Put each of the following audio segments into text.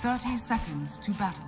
30 seconds to battle.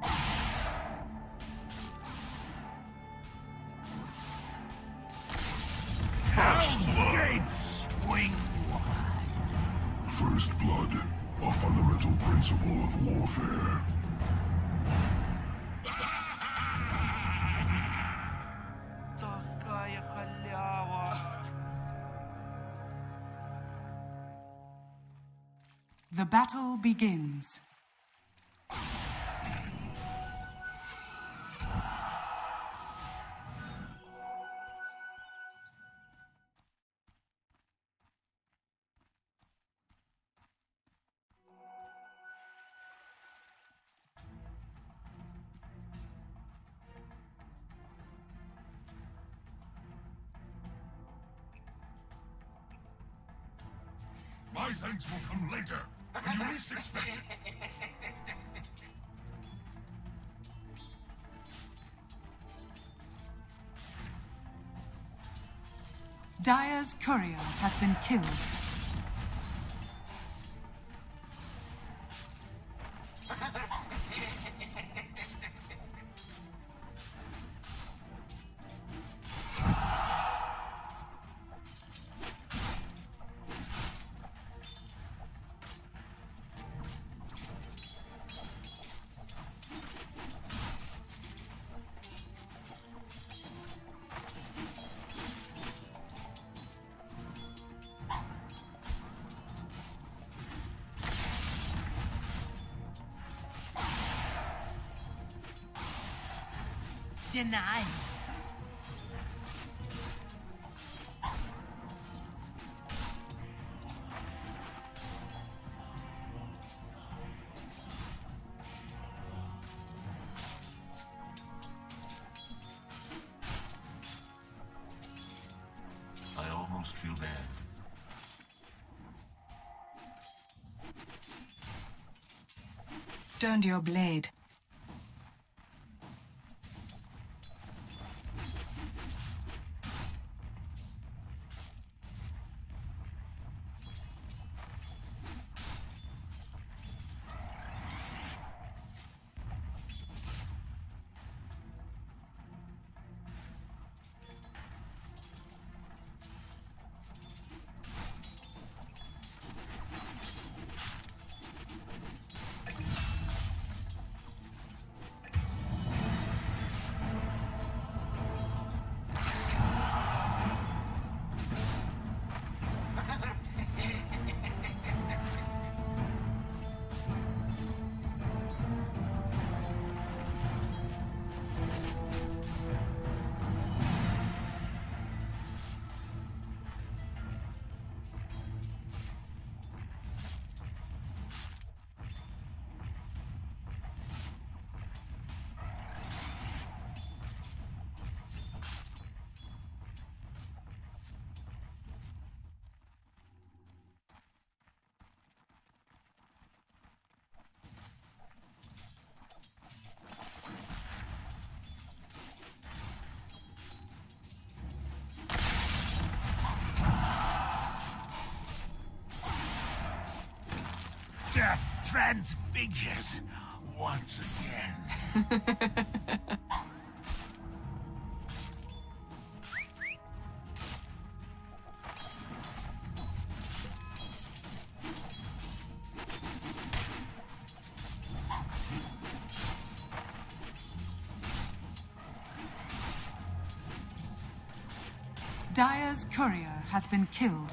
Gates swing wide. First blood, a fundamental principle of warfare. The battle begins. My thanks will come later, when you least expect it. Dire's courier has been killed. Denied. I almost feel bad. Turned your blade. Death transfigures once again. Dire's courier has been killed.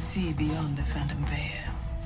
see beyond the phantom veil.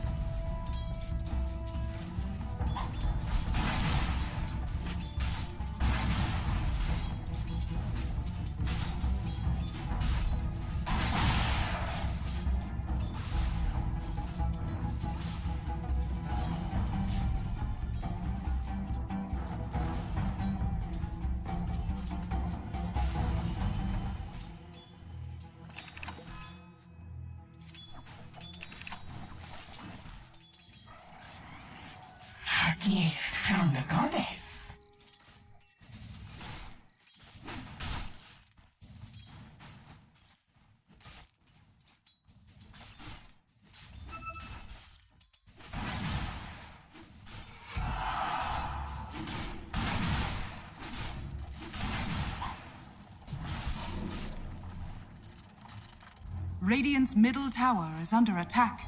Gift from the goddess. Radiant's middle tower is under attack.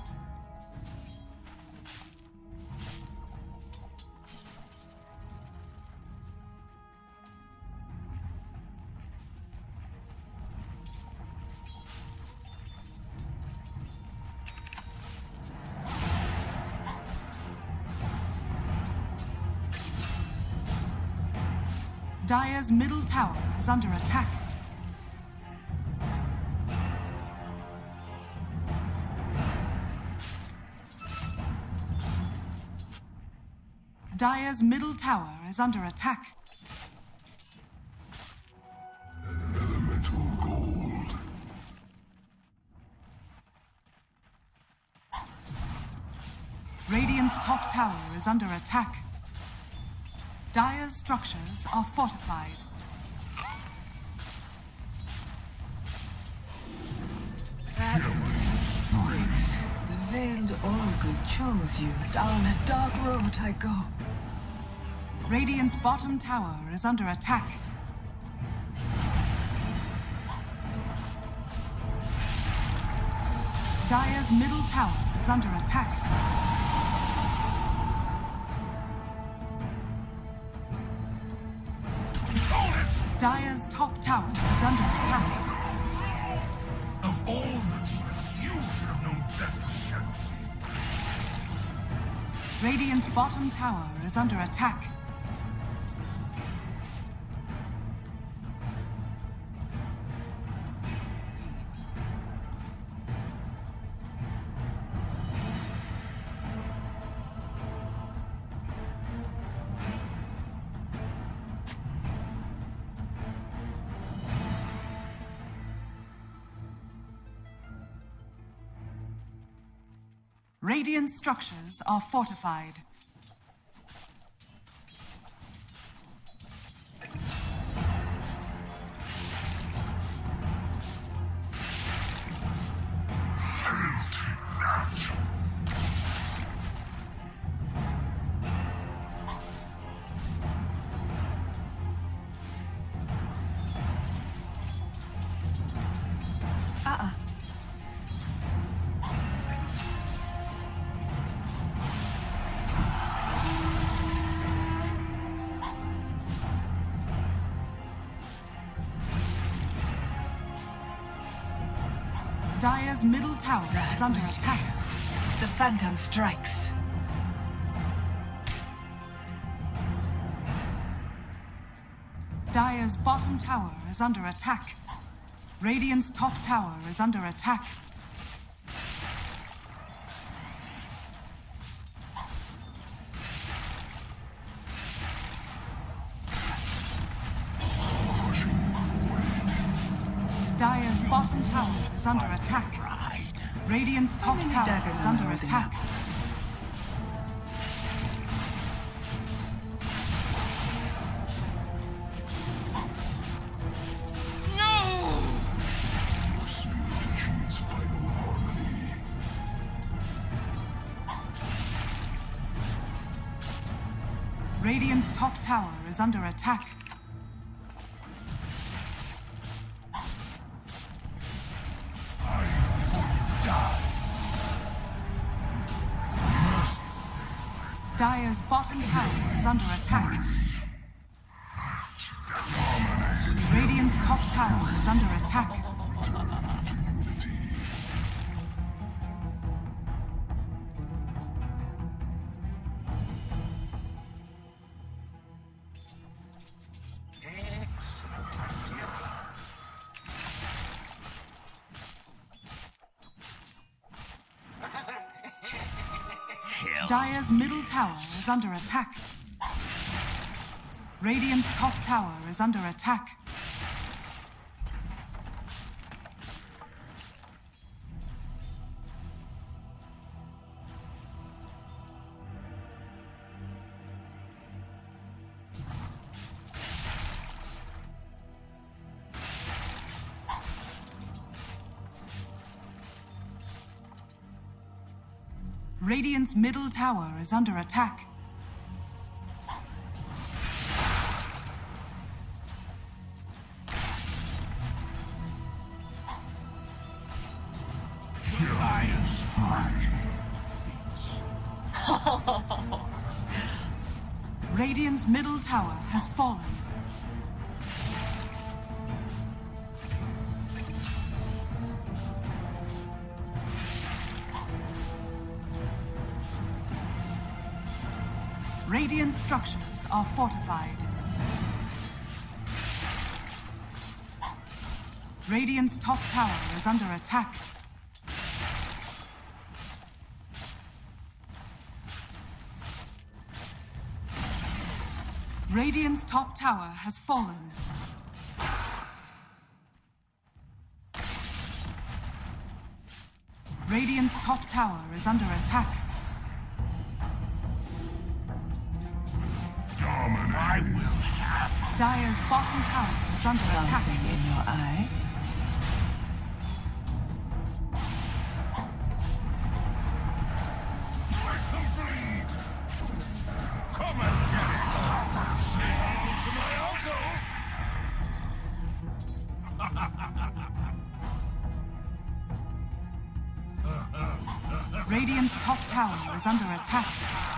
Dire's middle tower is under attack. Dire's middle tower is under attack. Elemental gold. Radiant's top tower is under attack. Dire's structures are fortified. The veiled oracle chose you. Down a dark road I go. Radiant's bottom tower is under attack. Dire's middle tower is under attack. Dire's top tower is under attack. Of all the demons, you should have known better, Shadow. Radiant's bottom tower is under attack. Radiant structures are fortified. I'll take that. Dire's middle tower is under attack. The phantom strikes. Dire's bottom tower is under attack. Radiant's top tower is under attack. Dire's bottom tower is under attack. Radiant's top tower is under attack. Radiant's top tower is under attack. Dire's bottom tower is under attack. Radiant's top tower is under attack. Dire's middle tower is under attack. Radiant's top tower is under attack. Radiant's middle tower is under attack. Radiant's middle tower has fallen. Radiant structures are fortified. Radiant's top tower is under attack. Radiant's top tower has fallen. Radiant's top tower is under attack. I will have Dire's bottom tower is under attack. Something in your eye? let them bleed. Come and get it. Say hello to my uncle. Radiant's top tower is under attack.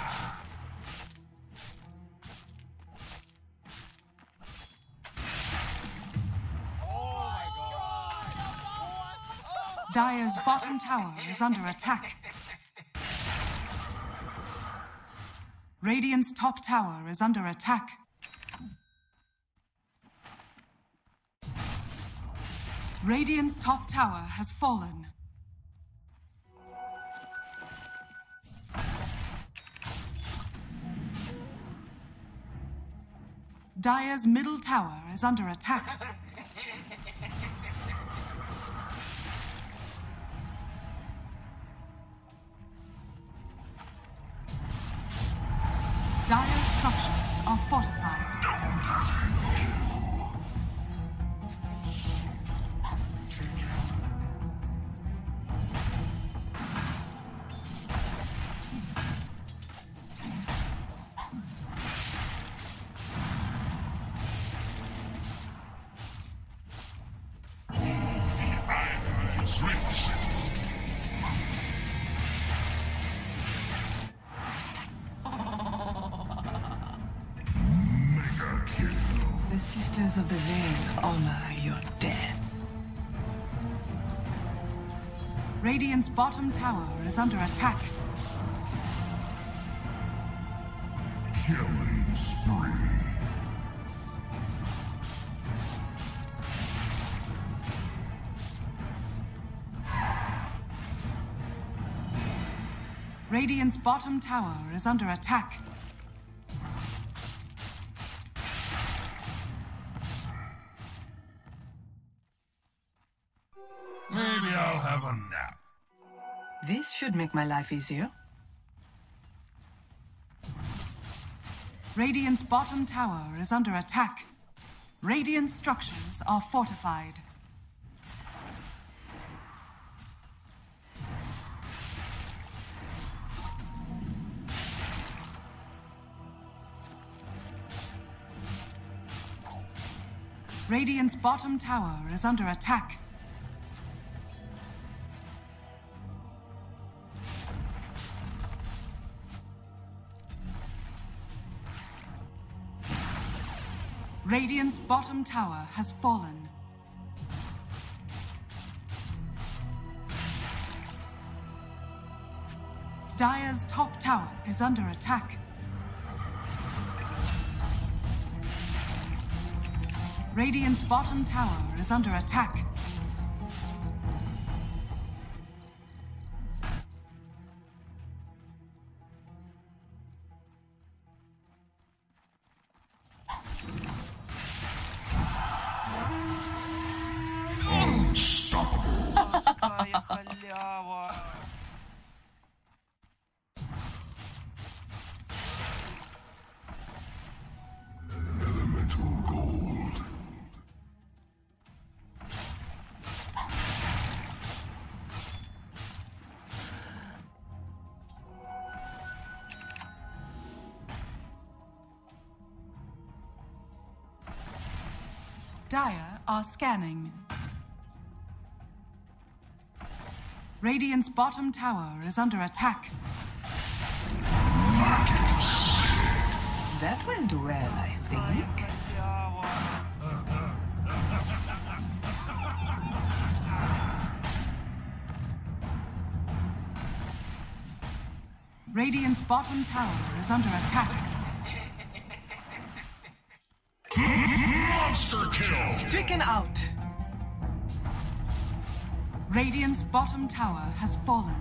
Dire's bottom tower is under attack. Radiant's top tower is under attack. Radiant's top tower has fallen. Dire's middle tower is under attack. Dire's structures are fortified. The Sisters of the Veil honor your death. Radiant's bottom tower is under attack. Killing spree. Radiant's bottom tower is under attack. Maybe I'll have a nap. This should make my life easier. Radiant's bottom tower is under attack. Radiant structures are fortified. Radiant's bottom tower is under attack. Radiant's bottom tower has fallen. Dire's top tower is under attack. Radiant's bottom tower is under attack. Dire are scanning. Radiant's bottom tower is under attack. That went well, I think. Radiant's bottom tower is under attack. Monster kill! Stricken out. Radiant's bottom tower has fallen.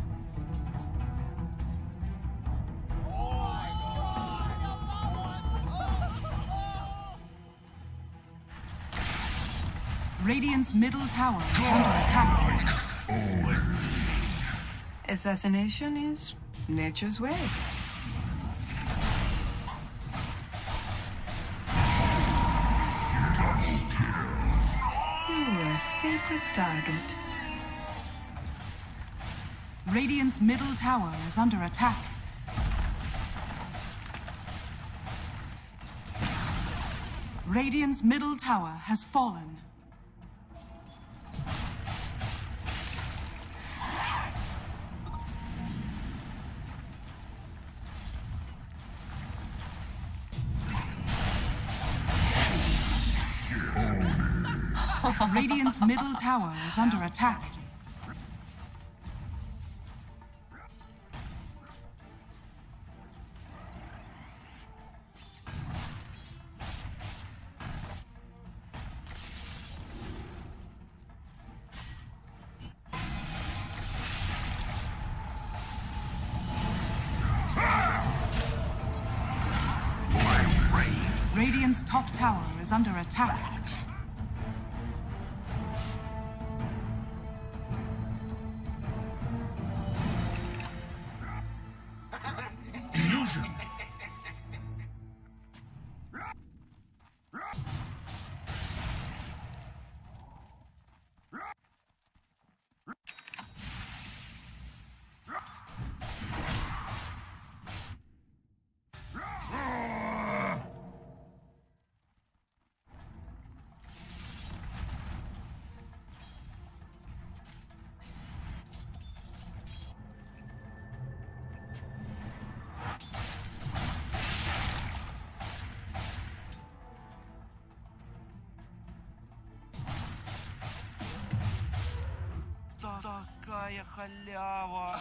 Radiant's middle tower is under attack. Assassination is nature's way. You're a sacred target. Radiant's middle tower is under attack. Radiant's middle tower has fallen. Radiant's middle tower is under attack. Radiant's top tower is under attack. Illusion! Такая халява!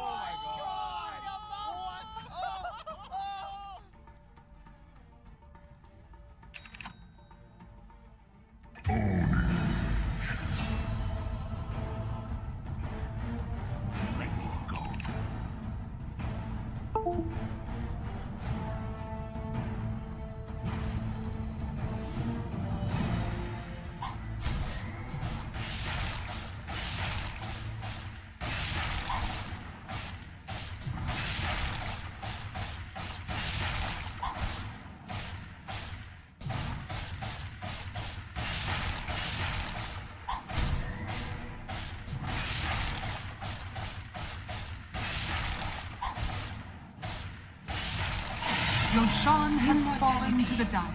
Roshan has fallen to the Dire.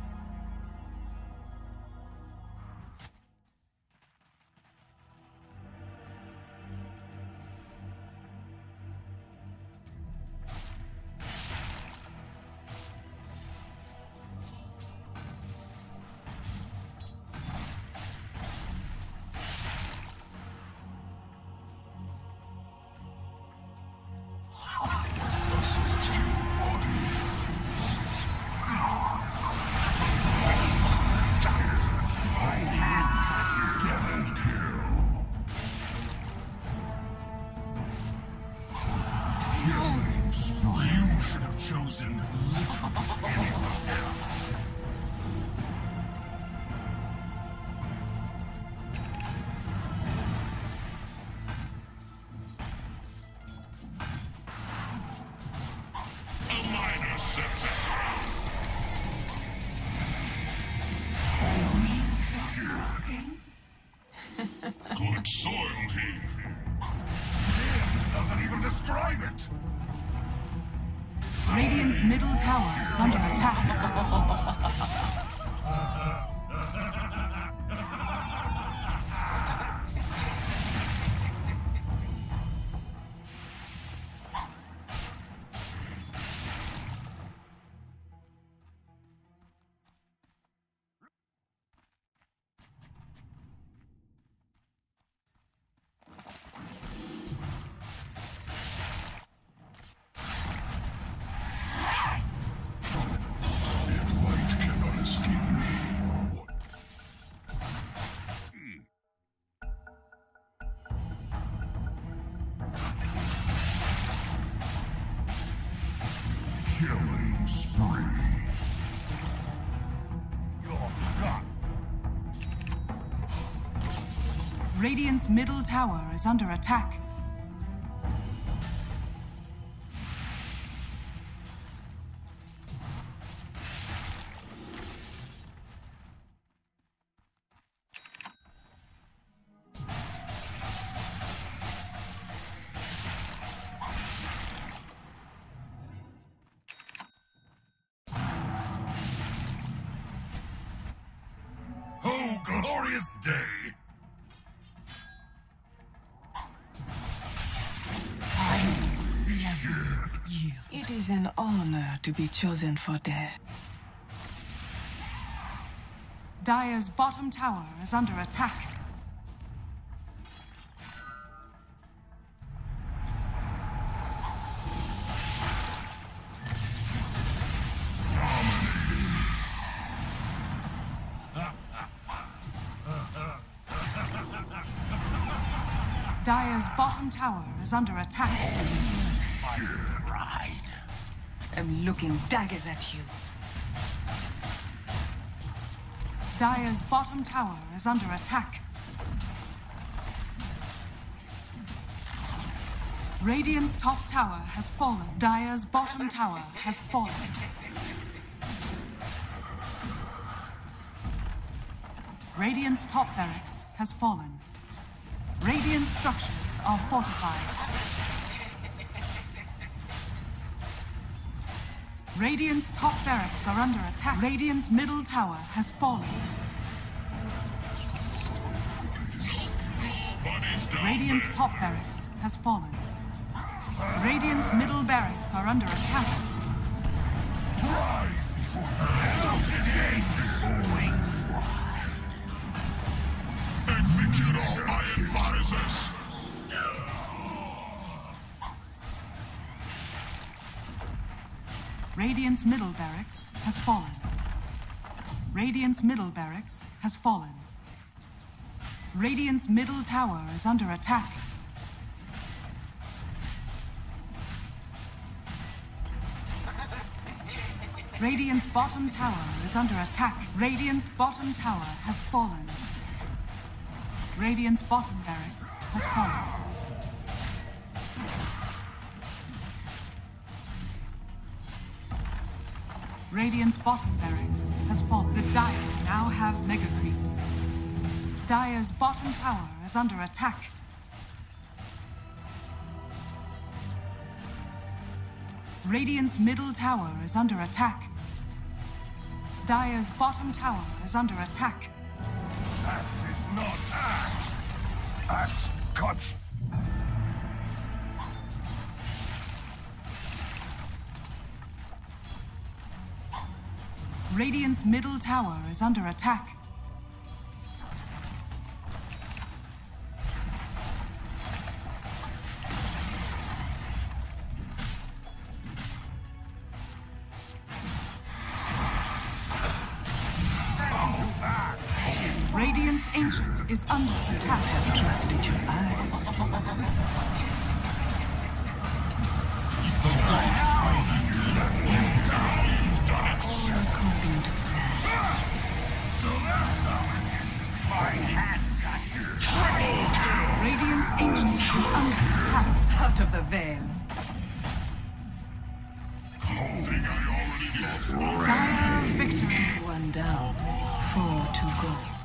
Good soil here. Doesn't even describe it! Radiant's middle tower is under attack. Killing spree. Radiant's middle tower is under attack. Oh, glorious day! It is an honor to be chosen for death. Dire's bottom tower is under attack. Dire's bottom tower is under attack. My pride. I'm looking daggers at you. Dire's bottom tower is under attack. Radiant's top tower has fallen. Dire's bottom tower has fallen. Radiant's top barracks has fallen. Radiant structures are fortified. Radiant's top barracks are under attack. Radiant's middle tower has fallen. Radiant's top barracks has fallen. Radiant's middle barracks are under attack. Execute all my advisors! Radiant's middle barracks has fallen. Radiant's middle barracks has fallen. Radiant's middle tower is under attack. Radiant's bottom tower is under attack. Radiant's bottom tower has fallen. Radiant's bottom barracks has fallen. Radiant's bottom barracks has fallen. The Dire now have mega creeps. Dire's bottom tower is under attack. Radiant's middle tower is under attack. Dire's bottom tower is under attack. Axe is not axe! Axe cuts! Radiant's middle tower is under attack. Radiant's Ancient is under attack. I've trusted your eyes. All according to plan. Radiant's Ancient is under attack. Out of the veil. Dire victory. One down, 4 to go.